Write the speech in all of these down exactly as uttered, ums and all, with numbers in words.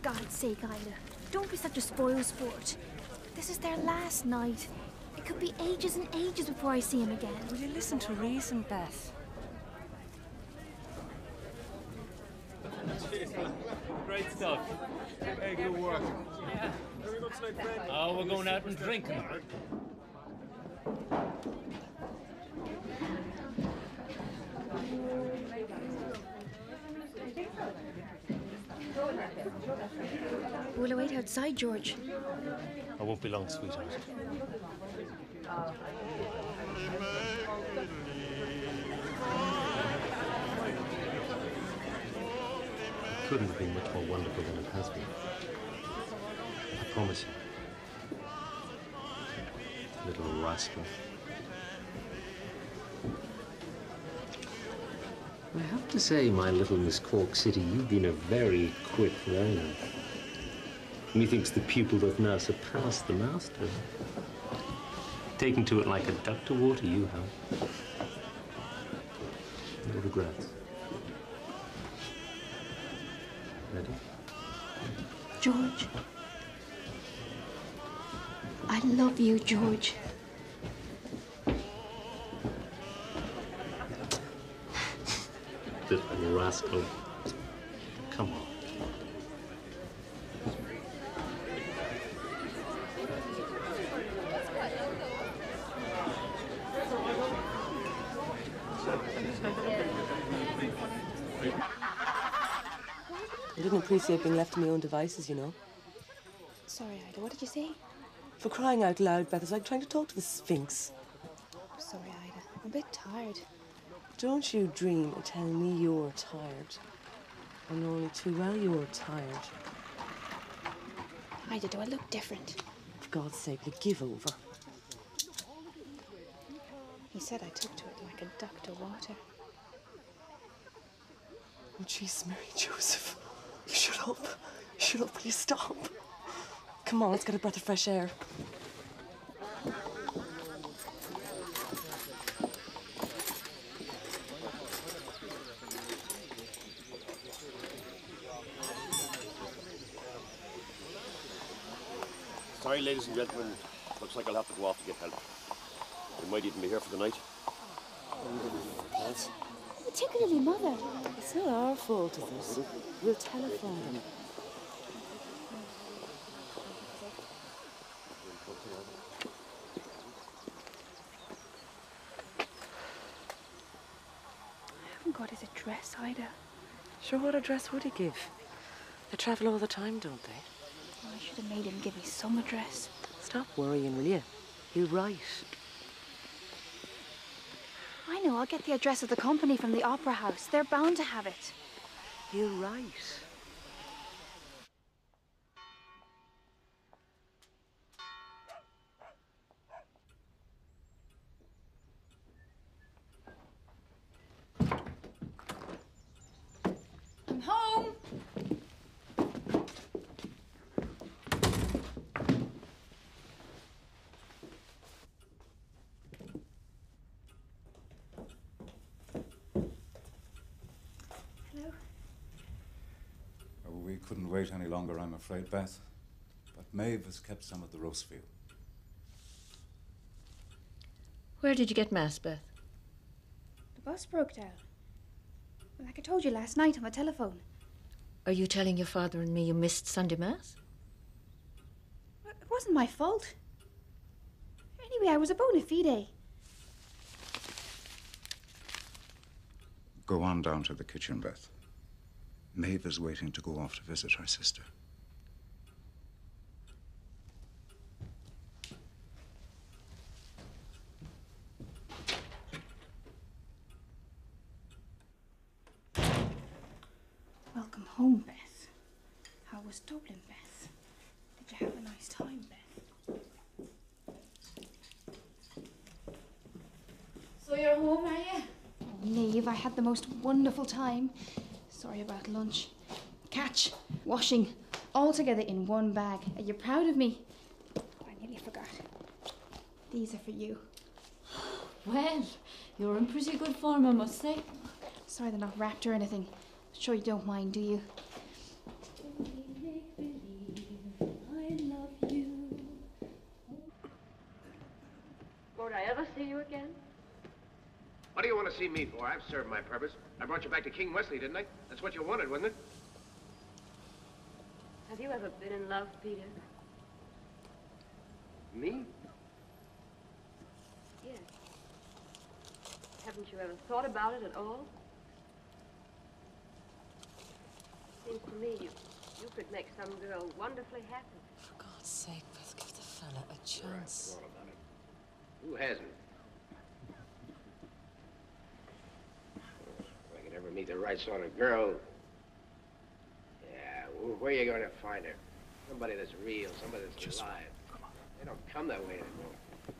God's sake, Ida, don't be such a spoil sport. This is their last night. It could be ages and ages before I see him again. Will you listen to reason, Beth? Great stuff. Hey, good work. Yeah. Very good tonight, friend. Oh, we're going out and drinking. We'll wait outside, George. I won't be long, sweetheart. Couldn't have been much more wonderful than it has been. I promise you. Little rascal. I have to say, my little Miss Cork City, you've been a very quick learner. Methinks the pupil doth now surpass the master. Taking to it like a duck to water, you have. No regrets. Ready? George. I love you, George. Little rascal. Come on. I didn't appreciate being left to my own devices, you know. Sorry, Ida, what did you say? For crying out loud, Beth, it's like trying to talk to the Sphinx. Sorry, Ida. I'm a bit tired. Don't you dream of telling me you're tired. I know only too well you're tired. Ida, do I look different? For God's sake, will you give over? He said I took to it like a duck to water. Oh, jeez, Mary Joseph. Shut up. Shut up, will you stop? Come on, let's get a breath of fresh air. Sorry, ladies and gentlemen. Looks like I'll have to go off to get help. We might even be here for the night. Pete, particularly Mother. It's not our fault, is it? We'll telephone them. I haven't got his address, Ida. Sure, what address would he give? They travel all the time, don't they? I should have made him give me some address. Stop worrying, will you? He'll write. I know, I'll get the address of the company from the Opera House. They're bound to have it. He'll write. I'm home. Hello. Oh, we couldn't wait any longer, I'm afraid, Beth. But Maeve has kept some of the roast veal. Where did you get Mass, Beth? The bus broke down. Like I told you last night on the telephone. Are you telling your father and me you missed Sunday Mass? It wasn't my fault. Anyway, I was a bona fide. Go on down to the kitchen, Beth. Maeve is waiting to go off to visit her sister. Welcome home, Beth. How was Dublin, Beth? Did you have a nice time, Beth? So you're home, are you? Oh, Niamh, I had the most wonderful time. Sorry about lunch. Catch, washing, all together in one bag. Are you proud of me? Oh, I nearly forgot. These are for you. Well, you're in pretty good form, I must say. Sorry they're not wrapped or anything. Sure you don't mind, do you? again? What do you want to see me for? I've served my purpose. I brought you back to King Wesley, didn't I? That's what you wanted, wasn't it? Have you ever been in love, Peter? Me? Yes. Haven't you ever thought about it at all? Seems to me you, you could make some girl wonderfully happy. For God's sake, Beth, give the fella a chance. Right, about it. Who hasn't? If I could ever meet the right sort of girl. Yeah, well, where are you going to find her? Somebody that's real, somebody that's Just alive. Come on. They don't come that way anymore.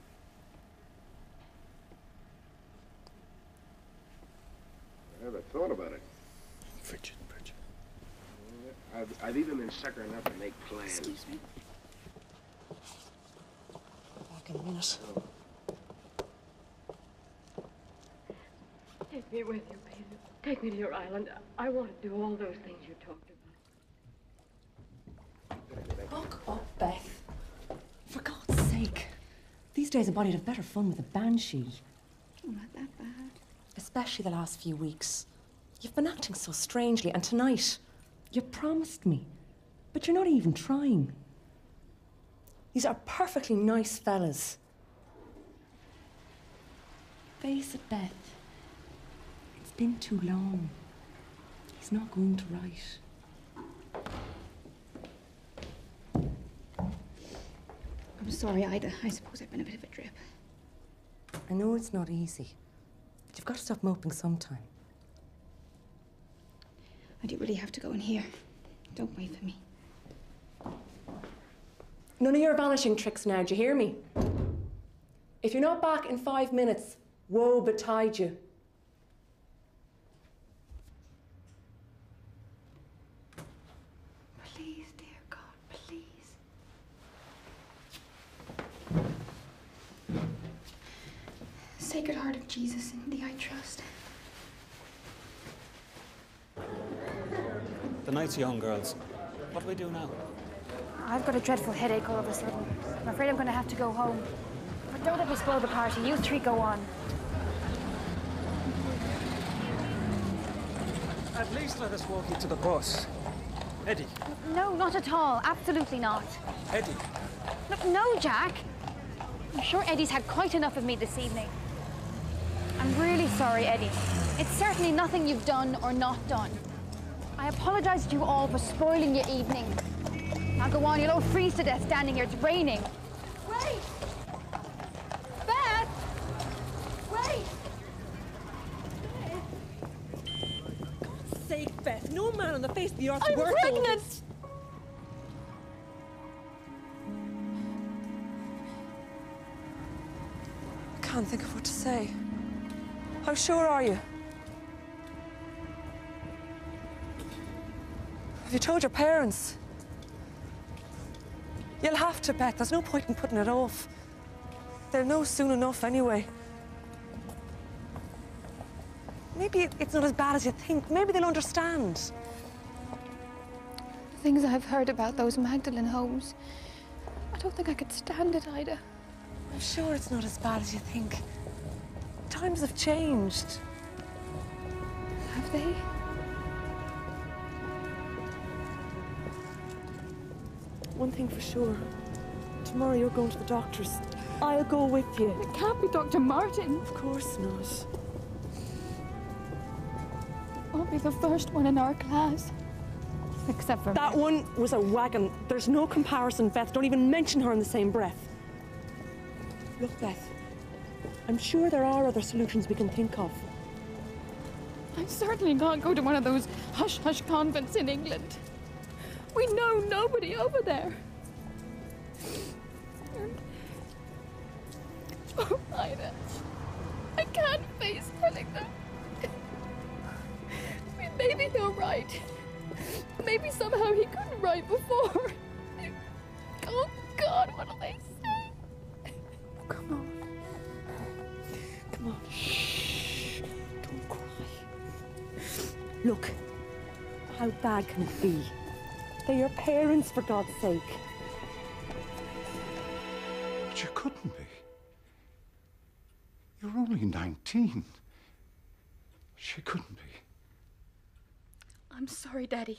I never thought about it. Bridget, Bridget. I've, I've even been sucker enough to make plans. Excuse me. Back in a minute. Take me with you, Peter. Take me to your island. I want to do all those things you talked about. Buck up, Beth. For God's sake. These days a body'd have better fun with a banshee. Oh, not that bad. Especially the last few weeks. You've been acting so strangely, and tonight, you promised me. But you're not even trying. These are perfectly nice fellas. Face it, Beth. It's been too long. He's not going to write. I'm sorry, Ida. I suppose I've been a bit of a drip. I know it's not easy, but you've got to stop moping sometime. I do really have to go in here. Don't wait for me. None of your vanishing tricks now, do you hear me? If you're not back in five minutes, woe betide you. Please, dear God, please. Sacred Heart of Jesus, in thee I trust. The night's young, girls. What do we do now? I've got a dreadful headache all of a sudden. I'm afraid I'm going to have to go home. But don't let me spoil the party. You three go on. At least let us walk you to the bus. Eddie. No, not at all. Absolutely not. Eddie. No, no, Jack. I'm sure Eddie's had quite enough of me this evening. I'm really sorry, Eddie. It's certainly nothing you've done or not done. I apologize to you all for spoiling your evening. Now go on, you'll all freeze to death standing here. It's raining. Wait! Beth! Wait! God's sake, Beth, no man on the face of the earth I'm worth all pregnant! this. I can't think of what to say. How sure are you? Have you told your parents? You'll have to, Beth. There's no point in putting it off. They'll know soon enough anyway. Maybe it's not as bad as you think. Maybe they'll understand. The things I've heard about those Magdalene homes, I don't think I could stand it, Ida. I'm sure it's not as bad as you think. Times have changed. Have they? One thing for sure. Tomorrow you're going to the doctor's. I'll go with you. It can't be Doctor Martin. Of course not. I'll be the first one in our class. Except for That me. one was a wagon. There's no comparison, Beth. Don't even mention her in the same breath. Look, Beth. I'm sure there are other solutions we can think of. I certainly can't go to one of those hush-hush convents in England. We know nobody over there. And... Oh, Ida. I can't face telling them. I mean, maybe he'll write. Maybe somehow he couldn't write before. Oh, God, what'll they say? Oh, come on. Come on. Shh. Don't cry. Look. How bad can it be? They're your parents, for God's sake. But you couldn't be. You're only nineteen. She couldn't be. I'm sorry, Daddy.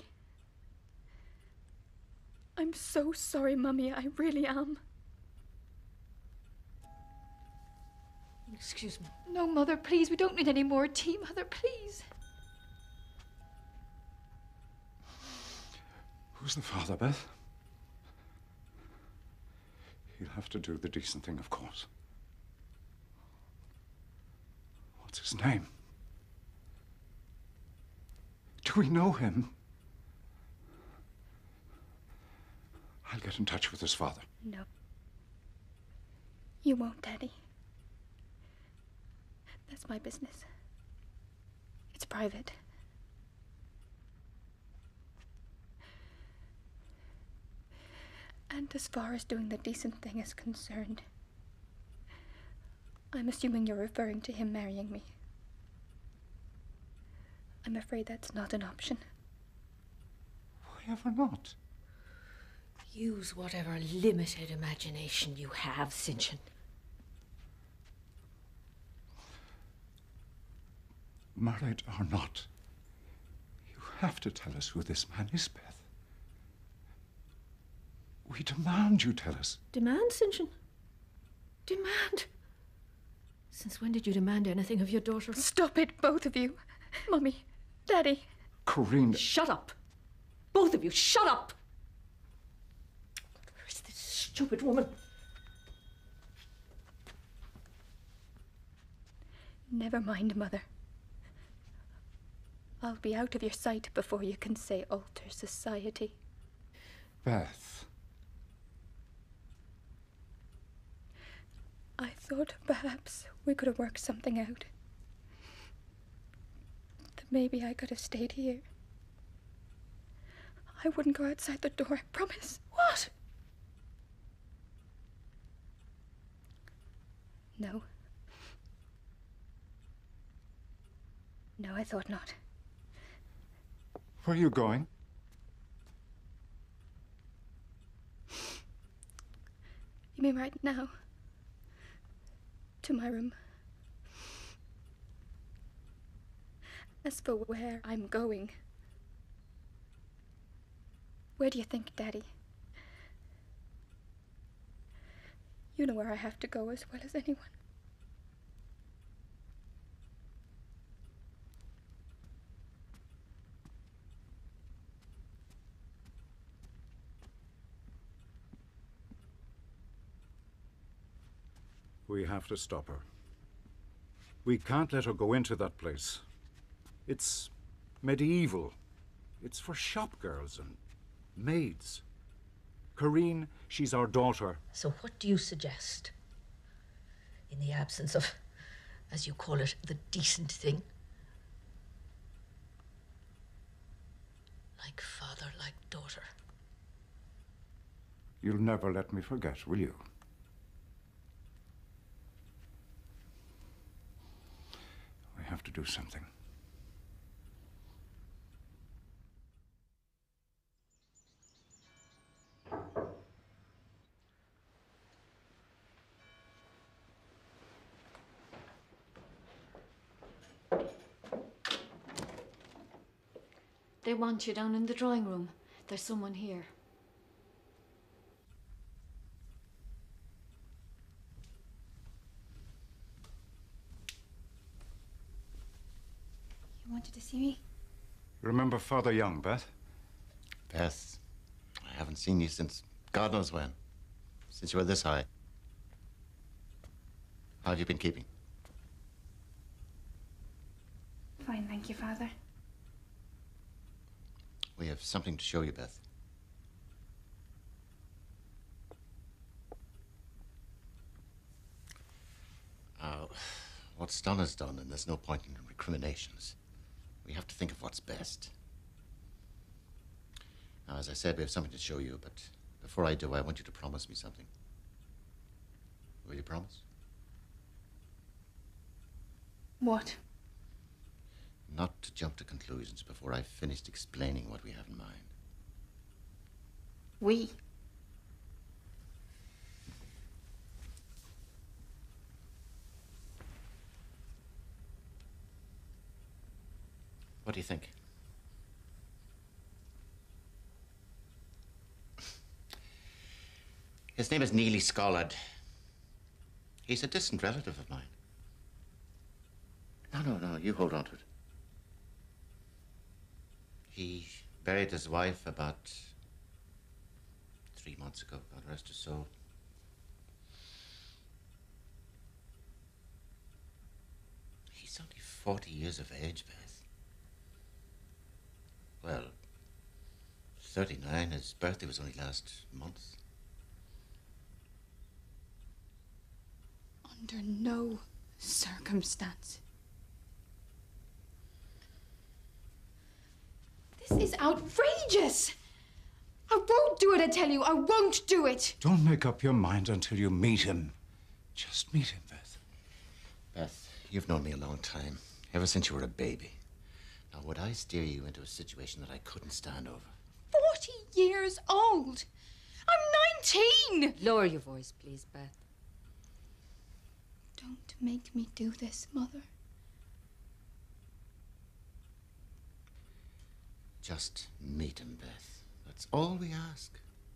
I'm so sorry, Mummy. I really am. Excuse me. No, Mother, please. We don't need any more tea, Mother, please. Who's the father, Beth? He'll have to do the decent thing, of course. What's his name? Do we know him? I'll get in touch with his father. No. You won't, Daddy. That's my business. It's private. And as far as doing the decent thing is concerned, I'm assuming you're referring to him marrying me. I'm afraid that's not an option. Why ever not? Use whatever limited imagination you have, Sinchen. Married or not, you have to tell us who this man is, Beth. We demand you tell us. Demand, Sinchen? Demand? Since when did you demand anything of your daughter? Stop it, both of you. Mummy, Daddy. Corinne. Shut up. Both of you, shut up. Where is this stupid woman? Never mind, Mother. I'll be out of your sight before you can say alter society. Beth. I thought perhaps we could have worked something out. That maybe I could have stayed here. I wouldn't go outside the door, I promise. What? No. No, I thought not. Where are you going? You mean right now? To my room. As for where I'm going, where do you think, Daddy? You know where I have to go as well as anyone. We have to stop her. We can't let her go into that place. It's medieval. It's for shop girls and maids. Corinne, she's our daughter. So what do you suggest? In the absence of, as you call it, the decent thing? Like father, like daughter. You'll never let me forget, will you? We have to do something. They want you down in the drawing room. There's someone here. You wanted to see me? Remember Father Young, Beth? Beth, I haven't seen you since God knows when. Since you were this high. How have you been keeping? Fine, thank you, Father. We have something to show you, Beth. Uh, what's done is done, and there's no point in recriminations. We have to think of what's best. Now, as I said, we have something to show you, but before I do, I want you to promise me something. Will you promise? What? Not to jump to conclusions before I've finished explaining what we have in mind. We? What do you think? His name is Neely Scollard. He's a distant relative of mine. No, no, no, you hold on to it. He buried his wife about three months ago, God rest her soul. He's only forty years of age, Beth. Well, thirty-nine. His birthday was only last month. Under no circumstance. This is outrageous! I won't do it, I tell you. I won't do it. Don't make up your mind until you meet him. Just meet him, Beth. Beth, you've known me a long time, ever since you were a baby. Now, would I steer you into a situation that I couldn't stand over? Forty years old. I'm nineteen. Lower your voice, please, Beth. Don't make me do this, Mother. Just meet him, Beth. That's all we ask.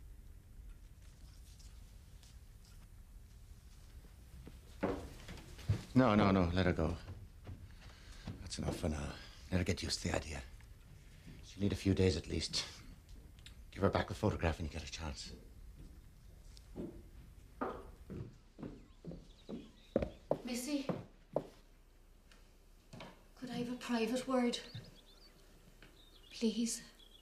No, no, no, let her go. That's enough for now. Let her get used to the idea. She'll need a few days at least. Give her back the photograph when you get a chance. Missy, could I have a private word? Please.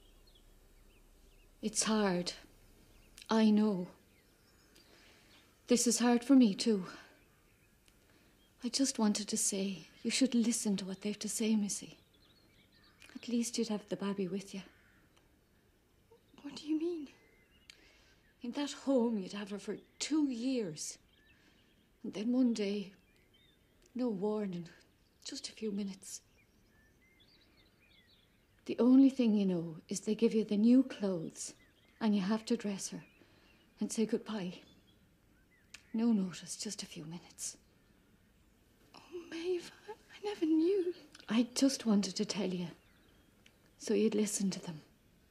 It's hard. I know. This is hard for me, too. I just wanted to say, you should listen to what they've to say, Missy. At least you'd have the baby with you. What do you mean? In that home, you'd have her for two years. And then one day, no warning, just a few minutes. The only thing you know is they give you the new clothes and you have to dress her and say goodbye. No notice, just a few minutes. Oh, Maeve, I, I never knew. I just wanted to tell you so you'd listen to them.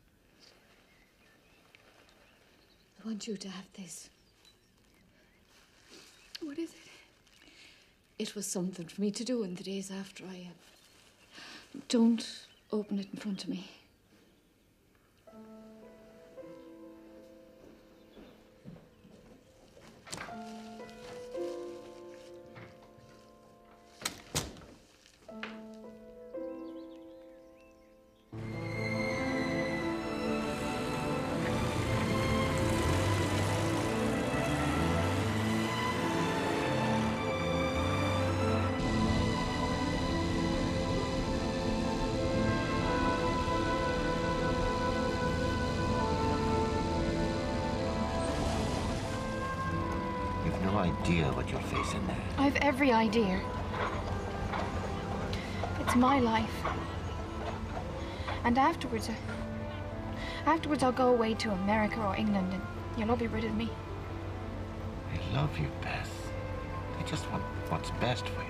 I want you to have this. What is it? It was something for me to do in the days after I... Uh, don't open it in front of me. Idea what you're facing there. I've every idea. It's my life. And afterwards, uh, afterwards I'll go away to America or England and you'll all be rid of me. I love you, Beth. I just want what's best for you.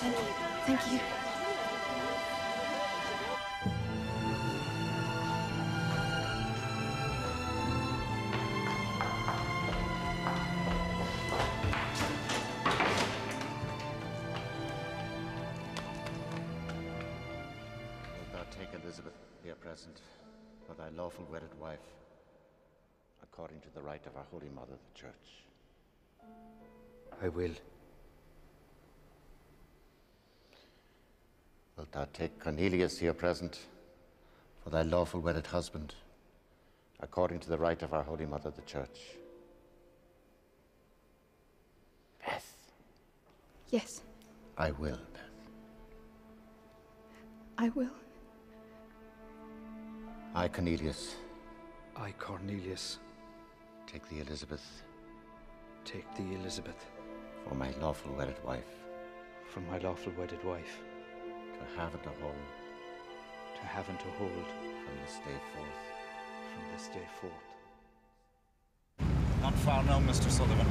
Thank you. Wilt thou take Elizabeth here present for thy lawful wedded wife, according to the right of our Holy Mother, the Church? I will. Wilt thou take Cornelius here present for thy lawful wedded husband, according to the right of our Holy Mother, the Church? Beth. Yes, I will, Beth. I will. I, Cornelius. I, Cornelius. Take thee, Elizabeth. Take thee, Elizabeth. For my lawful wedded wife. From my lawful wedded wife. To have and to hold. To have and to hold. From this day forth. From this day forth. Not far now, Mister Sullivan.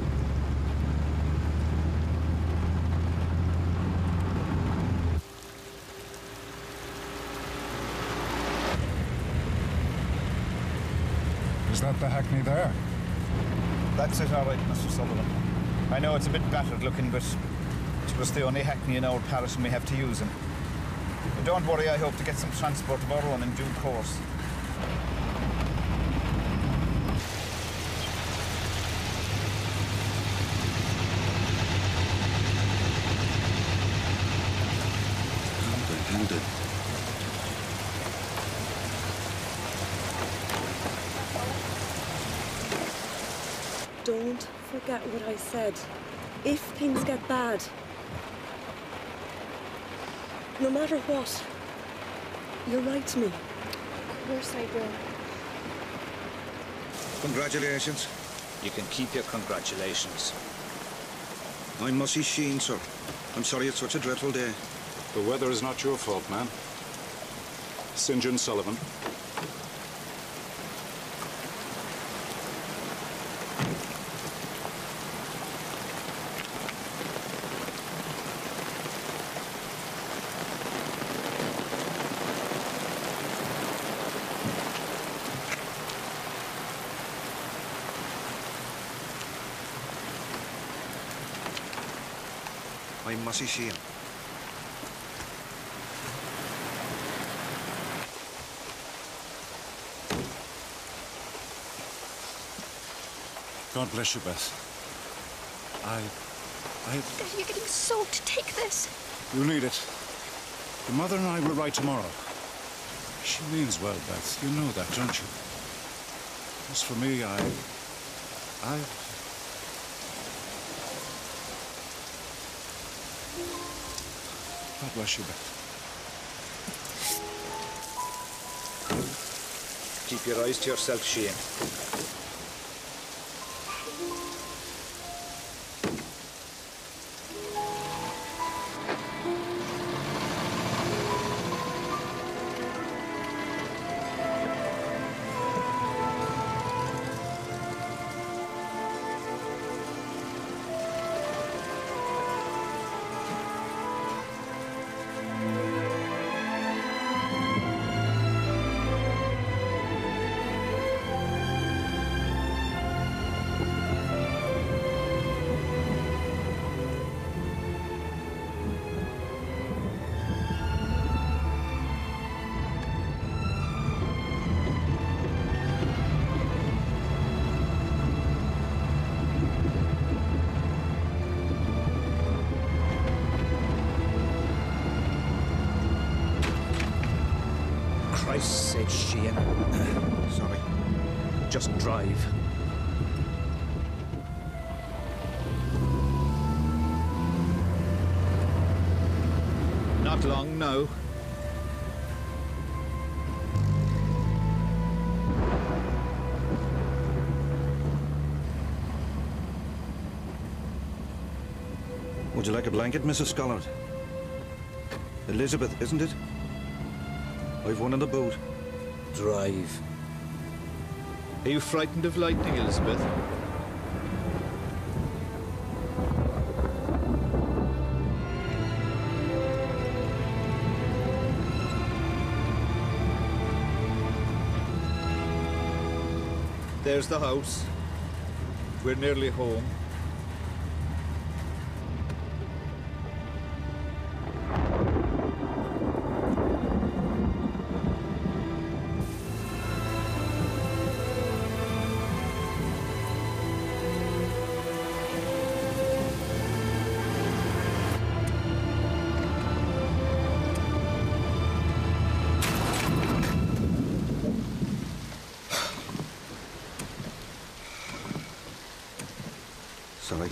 Is that the hackney there? That's it, all right, Mister Sullivan. I know it's a bit battered looking, but it was the only hackney in our parish and we have to use him. But don't worry, I hope to get some transport of our own in due course. Comprehended. Don't forget what I said. If things get bad, no matter what, you'll write to me. Of course I will. Congratulations. You can keep your congratulations. I'm Mossy Sheen, sir. I'm sorry it's such a dreadful day. The weather is not your fault, man. Saint John Sullivan. I'm Mossy Sheen. God bless you, Beth. I... I... Daddy, you're getting soaked. Take this. You need it. Your mother and I will write tomorrow. She means well, Beth. You know that, don't you? As for me, I... I... God bless you, Beth. Keep your eyes to yourself, Shane. Christ's sake, Shane. Sorry. Just drive. Not long, no. Would you like a blanket, Missus Scollard? Elizabeth, isn't it? I've one in the boot. Drive. Are you frightened of lightning, Elizabeth? There's the house. We're nearly home. Sorry.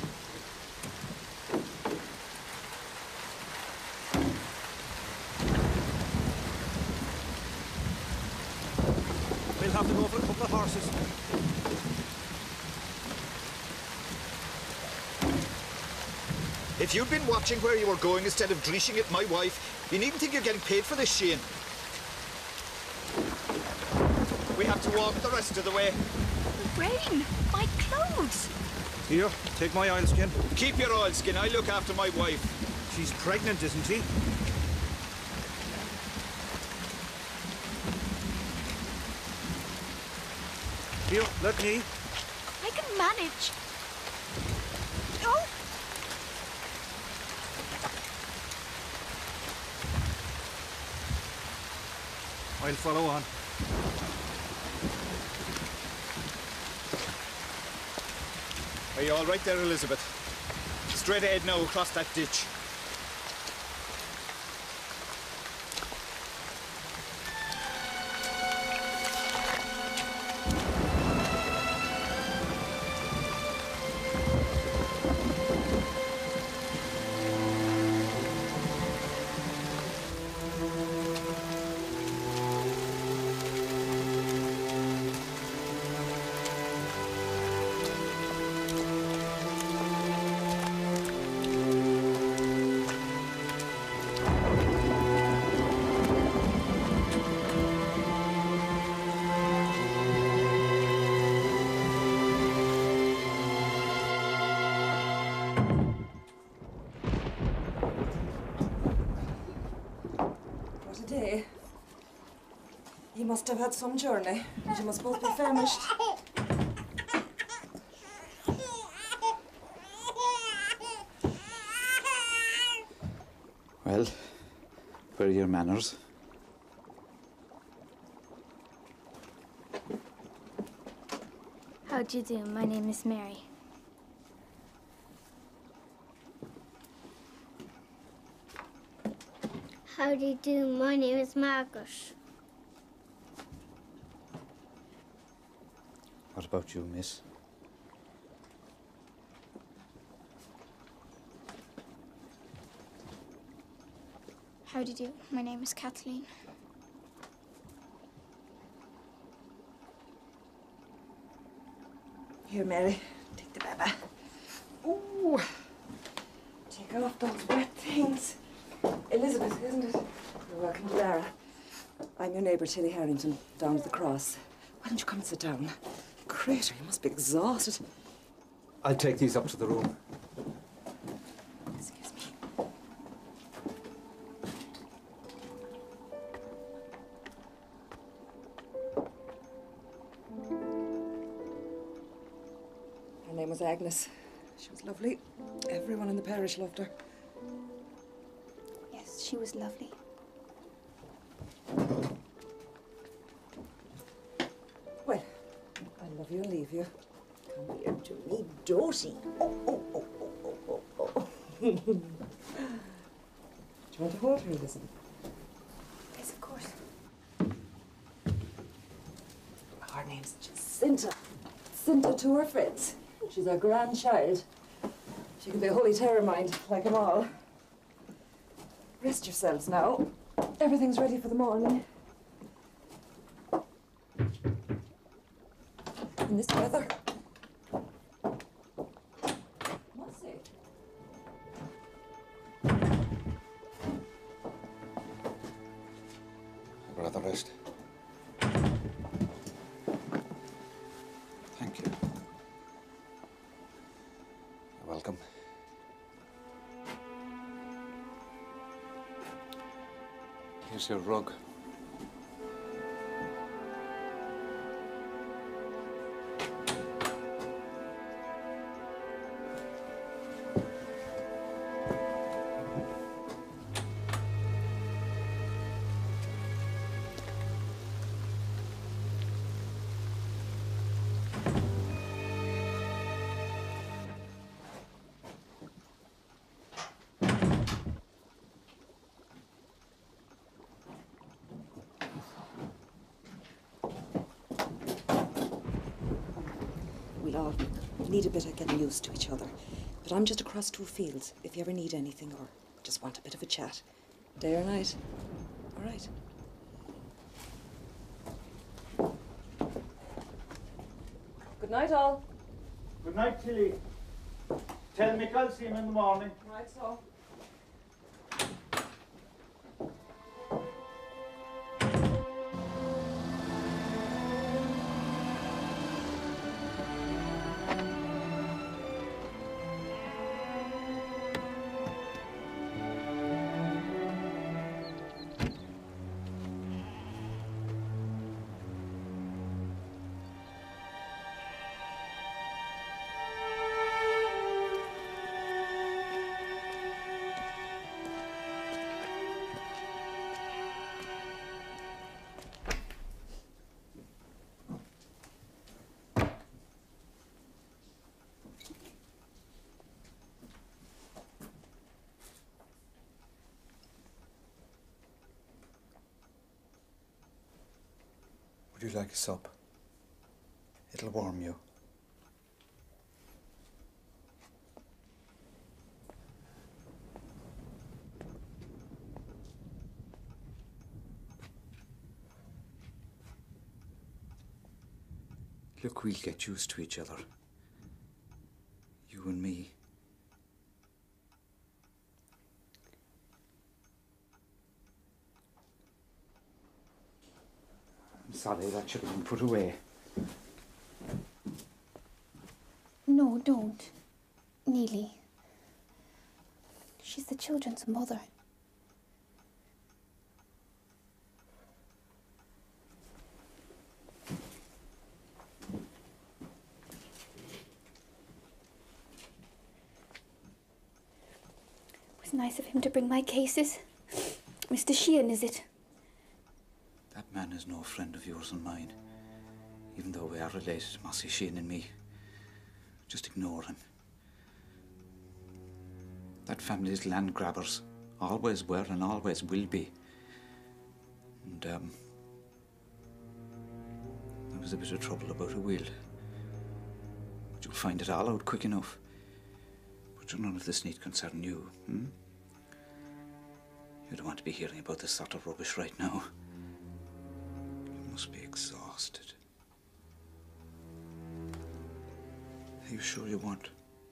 We'll have to go for a couple of horses. If you'd been watching where you were going instead of dreeshing at my wife, you needn't think you're getting paid for this, Shane. We have to walk the rest of the way. Rain! My clothes! Here, take my oilskin. Keep your oilskin. I look after my wife. She's pregnant, isn't she? Here, let me. I can manage. Oh! I'll follow on. Are you all right there, Elizabeth? Straight ahead now, across that ditch. Day. You must have had some journey, and you must both be famished. Well, where are your manners? How do you do? My name is Mary. How do you do? My name is Margaret. What about you, miss? How do you do? My name is Kathleen. Here, Mary, take the baby. Ooh, take off those wet things. Elizabeth, isn't it? You're welcome to Lara. I'm your neighbour, Tilly Harrington, down at the cross. Why don't you come and sit down? Crater, you must be exhausted. I'll take these up to the room. Excuse me. Her name was Agnes. She was lovely. Everyone in the parish loved her. Yes, she was lovely. Well, I'll love you and leave you. Come here to me, Doty. Oh, oh, oh, oh, oh, oh, oh. Do you want to hold her, Elizabeth? Yes, of course. Her name's Jacinta. Jacinta to her friends. She's our grandchild. She can be a holy terror mind, like them all. Rest yourselves now. Everything's ready for the morning. In this weather. What's it? I'd rather rest. Thank you. You're welcome. Here's your rug. all. We need a bit of getting used to each other. But I'm just across two fields if you ever need anything or just want a bit of a chat. Day or night. All right. Good night, all. Good night, Tilly. Tell Mick I'll see him in the morning. Right, so. Would you like a sup? It'll warm you. Look, we'll get used to each other. You and me. I'm sorry, that should have been put away. No, don't. Neely. She's the children's mother. It was nice of him to bring my cases. Mister Sheehan, is it? That man is no friend of yours and mine. Even though we are related, Mossy Sheehan and me. Just ignore him. That family's land grabbers. Always were and always will be. And, um... there was a bit of trouble about a will. But you'll find it all out quick enough. But none of this need concern you, hmm? You don't want to be hearing about this sort of rubbish right now. You must be exhausted. Are you sure you want?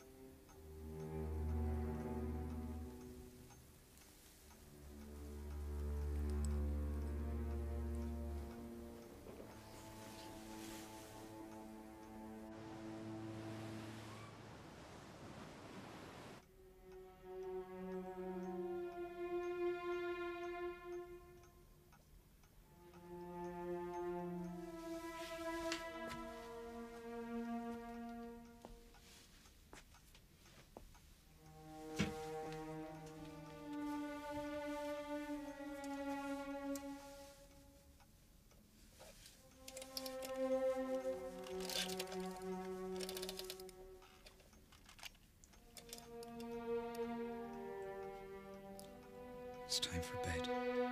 It's time for bed.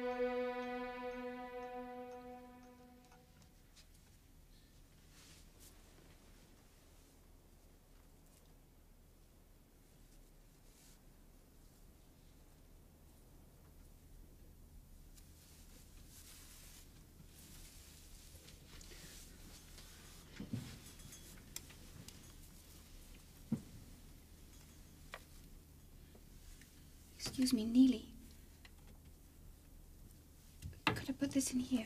Excuse me, Neely. Could I put this in here?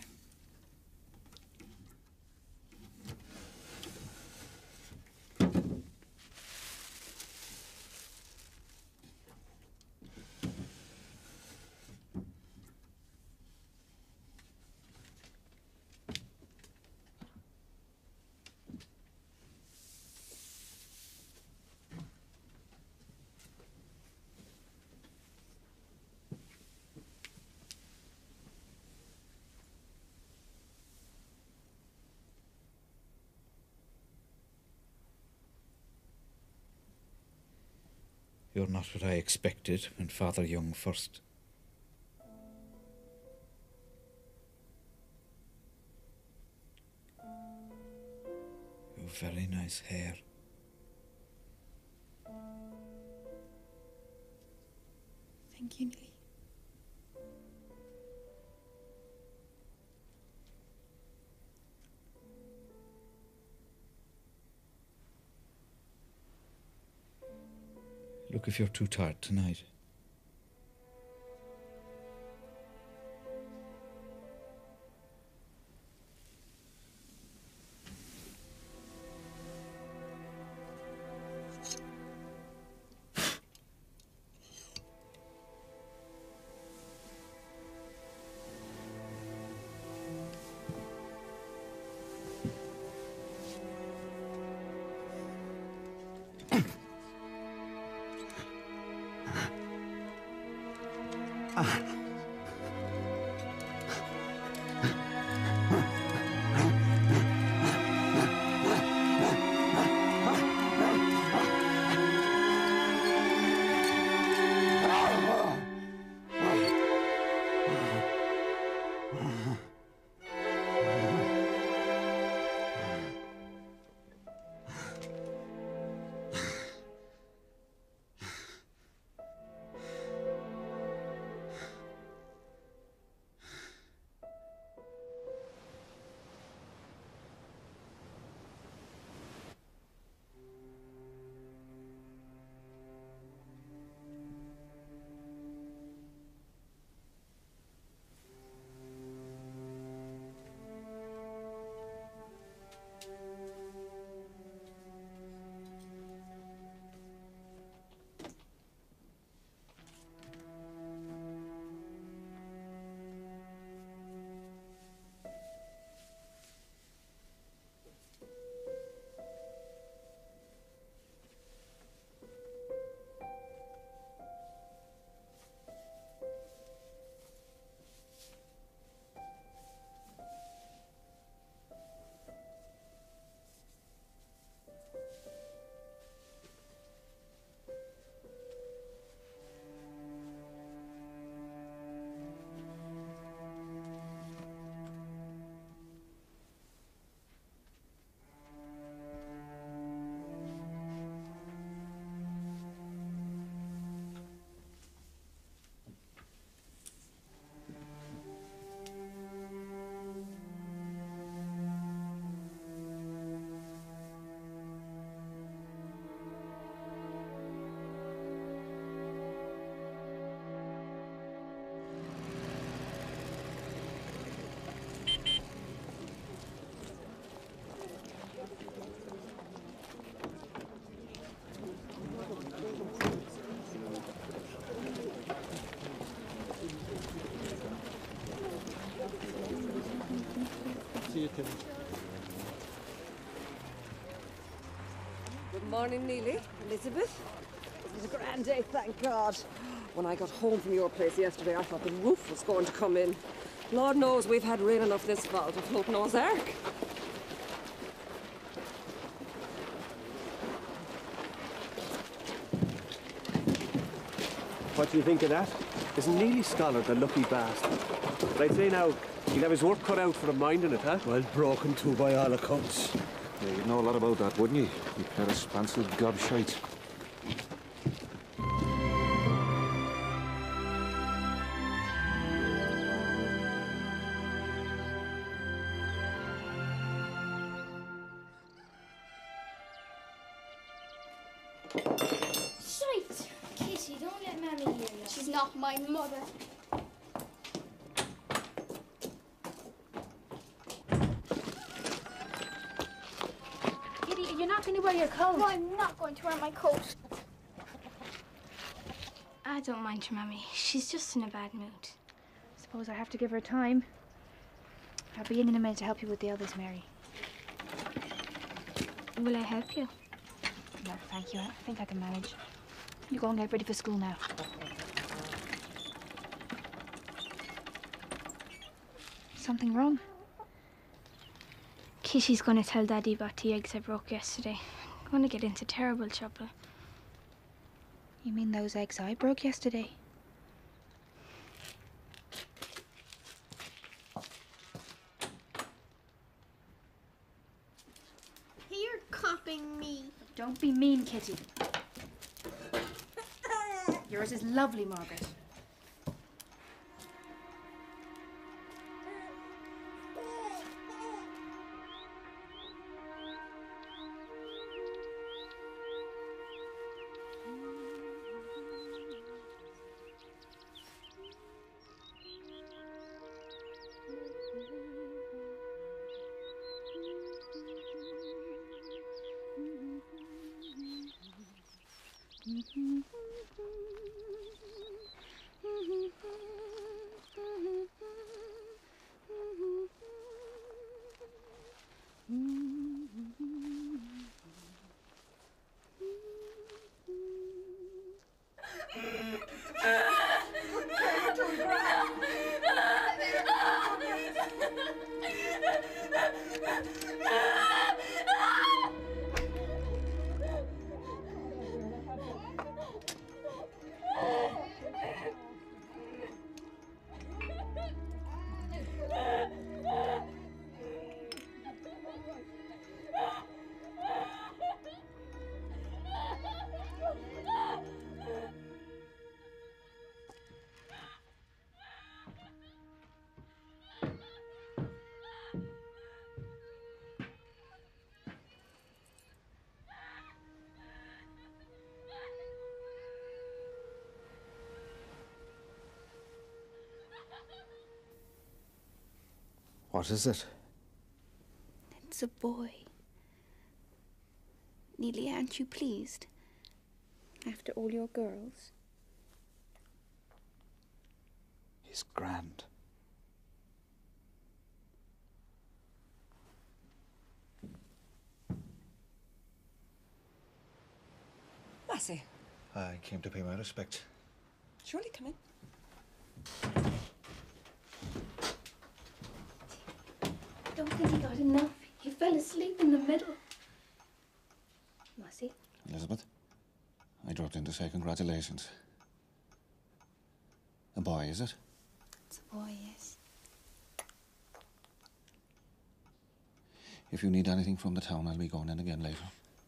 You're not what I expected when Father Young first. You've very nice hair. Thank you, Neely. Look, if you're too tired tonight. Good morning, Neely. Elizabeth. It was a grand day, thank God. When I got home from your place yesterday, I thought the roof was going to come in. Lord knows we've had rain enough this fall to float Noah's Ark. What do you think of that? Isn't Neely Scholar the lucky bastard? But I'd say now, he'll have his work cut out for him minding it, huh? Well, broken too by all accounts. Yeah, you'd know a lot about that, wouldn't you? You pair of spancelled gobshite. Shite! Kitty, don't let Mammy hear you. She's not my mother. Kitty, you're not going to wear your coat. No, I'm not going to wear my coat. I don't mind your Mammy. She's just in a bad mood. Suppose I have to give her time. I'll be in in a minute to help you with the others, Mary. Will I help you? No, thank you. I think I can manage. You go and get ready for school now. Something wrong? Kitty's going to tell Daddy about the eggs I broke yesterday. I'm going to get into terrible trouble. You mean those eggs I broke yesterday? You're copying me. Don't be mean, Kitty. Yours is lovely, Margaret. What is it? It's a boy. Neely, aren't you pleased? After all your girls. He's grand. Lassie, I came to pay my respects. surely come in. I don't think he got enough. He fell asleep in the middle. Mossy? Elizabeth, I dropped in to say congratulations. A boy, is it? It's a boy, yes. If you need anything from the town, I'll be going in again later.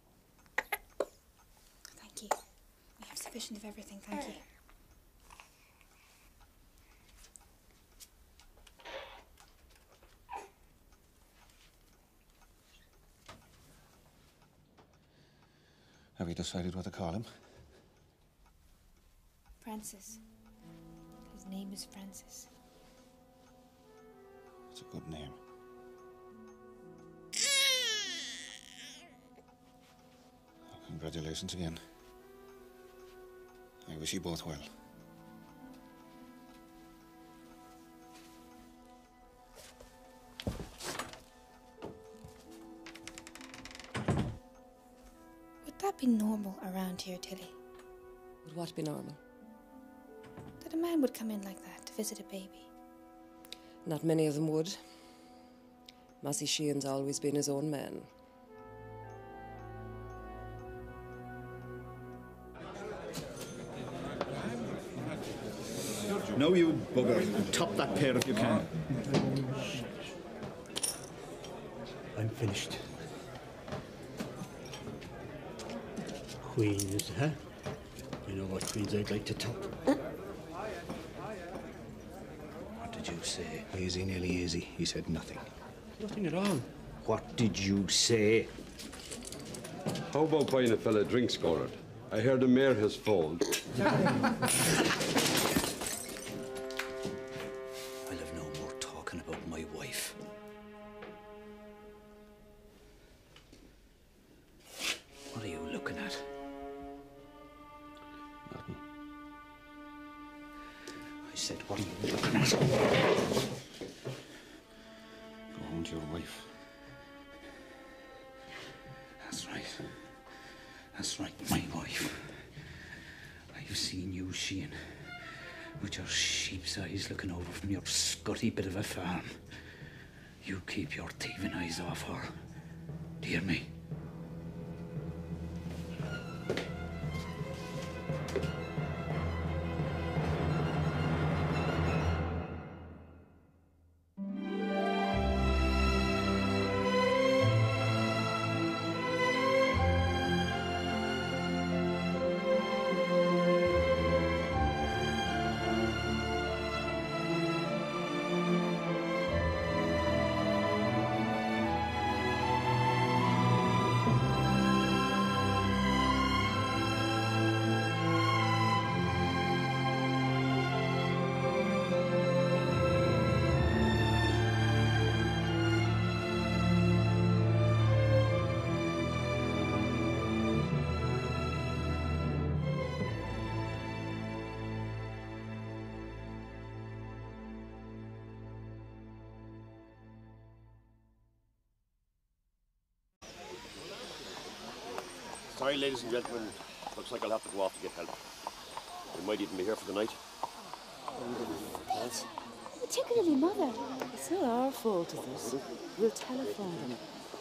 Thank you. We have sufficient of everything, thank you. Have you decided what to call him? Francis. His name is Francis. It's a good name. Congratulations again. I wish you both well. Would that be normal around here, Tilly? Would what be normal? That a man would come in like that to visit a baby? Not many of them would. Massey Sheehan's always been his own man. No, you bugger. Top that pair if you can. I'm finished. Queen, is it, huh? You know what queens I'd like to top? What did you say? Easy, nearly easy. He said nothing. Nothing at all. What did you say? How about buying a fella a drink, Scored? I heard the mayor has phoned. I'll have no more talking about my wife. What are you looking at? Nothing. I said, what are you looking at? Go home to your wife. That's right. That's right, my wife. I've seen you, Sheehan, with your sheep's eyes looking over from your scutty bit of a farm. You keep your thieving eyes off her. Do you hear me? Sorry, ladies and gentlemen. Looks like I'll have to go off to get help. We might even be here for the night. Particularly Mother. It's not our fault, is it? We'll telephone them.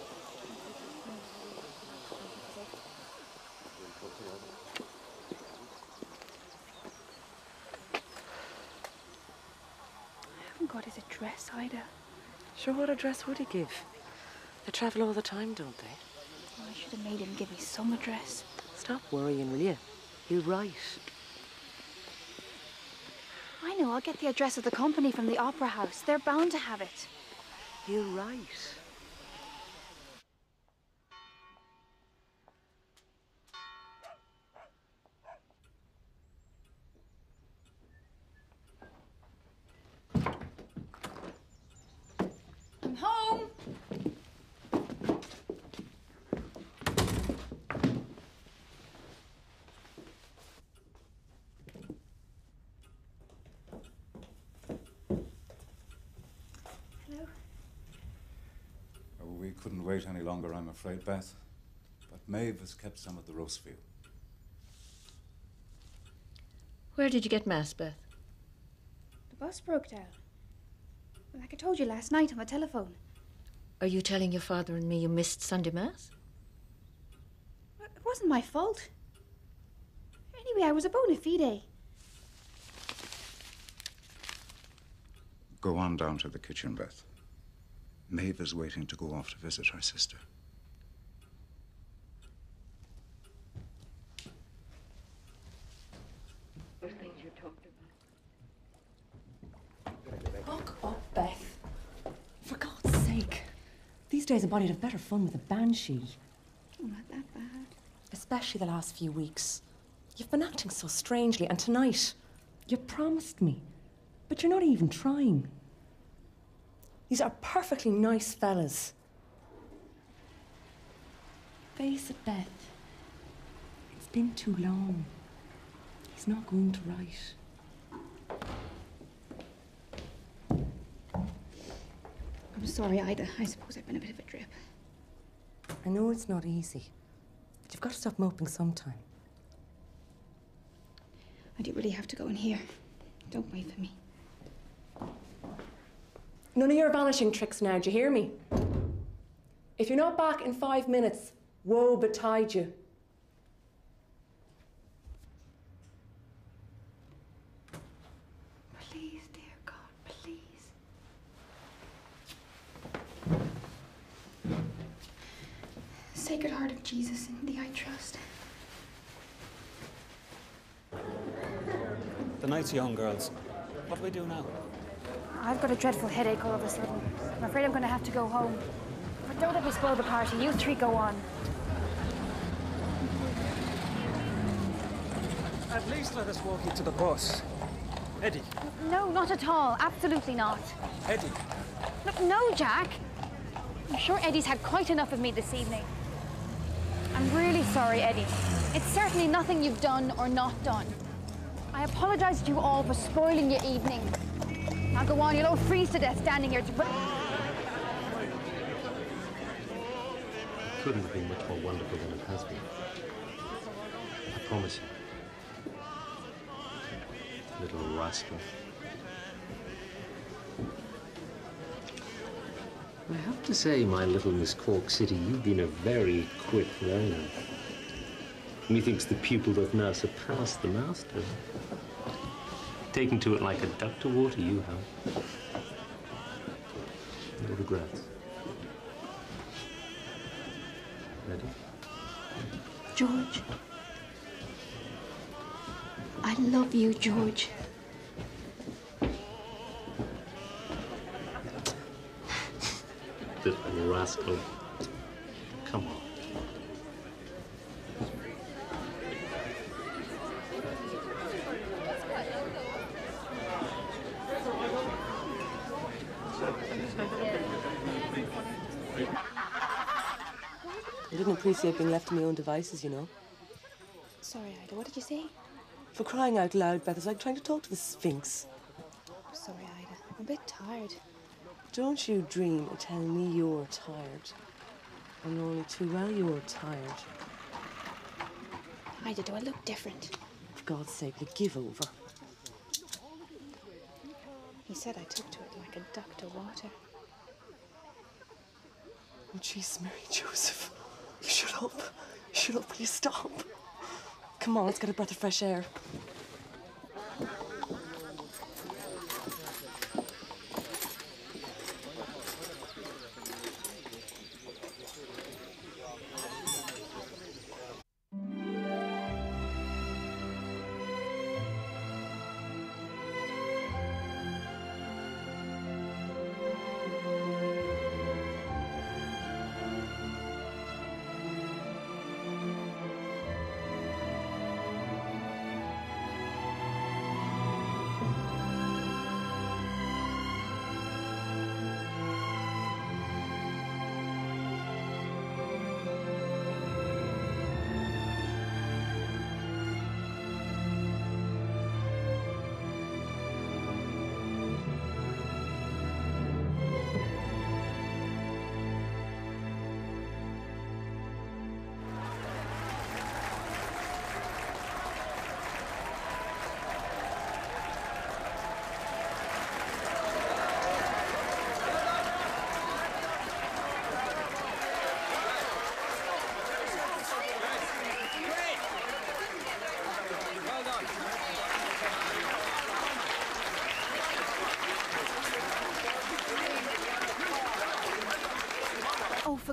I haven't got his address either. Sure, what address would he give? They travel all the time, don't they? Oh, I should have made him give me some address. Stop worrying, will you? He'll write. I know, I'll get the address of the company from the Opera House. They're bound to have it. He'll write. I'm couldn't wait any longer, I'm afraid, Beth. But Maeve has kept some of the roast for you. Where did you get Mass, Beth? The bus broke down. Like I told you last night on the telephone. Are you telling your father and me you missed Sunday Mass? It wasn't my fault. Anyway, I was a bona fide. Go on down to the kitchen, Beth. Maeve is waiting to go off to visit her sister. Those things you talked about. Look up, Beth. For God's sake. These days a body'd have better fun with a banshee. Oh, not that bad. Especially the last few weeks. You've been acting so strangely, and tonight, you promised me. But you're not even trying. These are perfectly nice fellas. Face it, Beth. It's been too long. He's not going to write. I'm sorry, Ida. I suppose I've been a bit of a drip. I know it's not easy, but you've got to stop moping sometime. I do really have to go in here. Don't wait for me. None of your vanishing tricks now, do you hear me? If you're not back in five minutes, woe betide you. Please, dear God, please. Sacred Heart of Jesus, in thee I trust. The night's young, girls. What do we do now? I've got a dreadful headache all of a sudden. I'm afraid I'm going to have to go home. But don't let me spoil the party. You three go on. At least let us walk you to the bus. Eddie. No, not at all. Absolutely not. Eddie. No, no, Jack. I'm sure Eddie's had quite enough of me this evening. I'm really sorry, Eddie. It's certainly nothing you've done or not done. I apologise to you all for spoiling your evening. Now go on, you'll all freeze to death standing here to... Couldn't have been much more wonderful than it has been. I promise you. Little rascal. I have to say, my little Miss Cork City, you've been a very quick learner. Methinks the pupil doth now surpass the master. Taken to it like a duck to water, you have. No regrets. Ready? George. I love you, George. Little rascal. Come on. I didn't appreciate being left to my own devices, you know. Sorry, Ida, what did you say? For crying out loud, Beth, it's like trying to talk to the Sphinx. I'm sorry, Ida. I'm a bit tired. Don't you dream of telling me you're tired. I know only too well you're tired. Ida, do I look different? For God's sake, like, give over. He said I took to it like a duck to water. Oh, jeez, Mary Joseph. Shut up. Shut up, will you stop? Come on, let's get a breath of fresh air.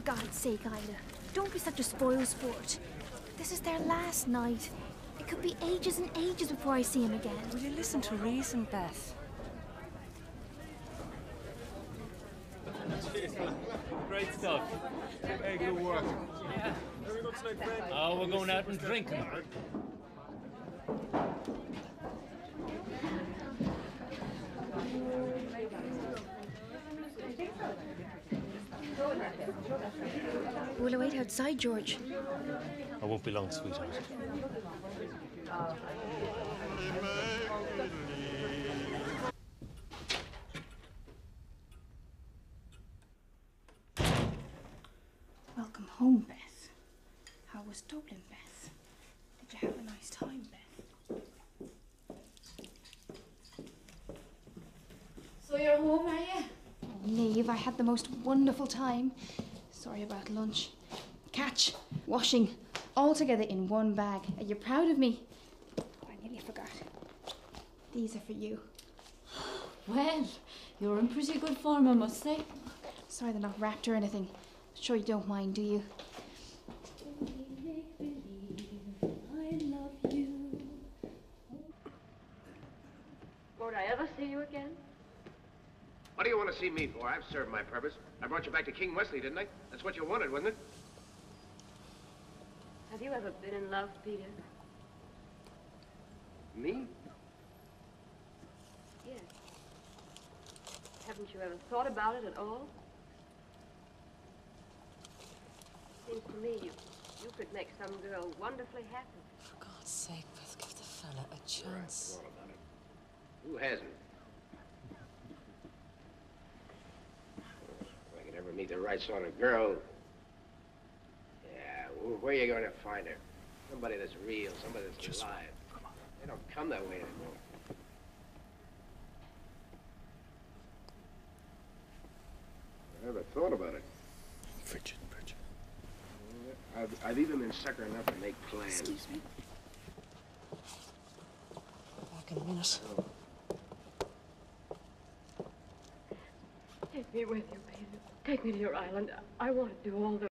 for God's sake, Ida. Don't be such a spoil sport. This is their last night. It could be ages and ages before I see him again. Will you listen to reason, Beth? Great stuff. Hey, good work. Yeah. Oh, we're going out and drinking. We'll wait outside, George. I won't be long, sweetheart. Welcome home, Beth. How was Dublin, Beth? Did you have a nice time, Beth? So you're home, are you? Oh, Niamh, I had the most wonderful time. Sorry about lunch. Catch, washing, all together in one bag. Are you proud of me? Oh, I nearly forgot. These are for you. Well, you're in pretty good form, I must say. Sorry they're not wrapped or anything. Sure you don't mind, do you? Won't I ever see you again? What do you want to see me for? I've served my purpose. I brought you back to King Wesley, didn't I? That's what you wanted, wasn't it? Have you ever been in love, Peter? Me? Yes. Haven't you ever thought about it at all? Seems to me you, you could make some girl wonderfully happy. For God's sake, Beth, give the fella a chance. Right, about it. Who hasn't? If I could ever meet the right sort of girl. Yeah, wh- where are you going to find her? Somebody that's real, somebody that's Just alive. Come on. They don't come that way anymore. I never thought about it. Bridget, Bridget. I've, I've even been sucker enough to make plans. Excuse me. Back in a minute. Take me with you, Peter. Take me to your island. I want to do all the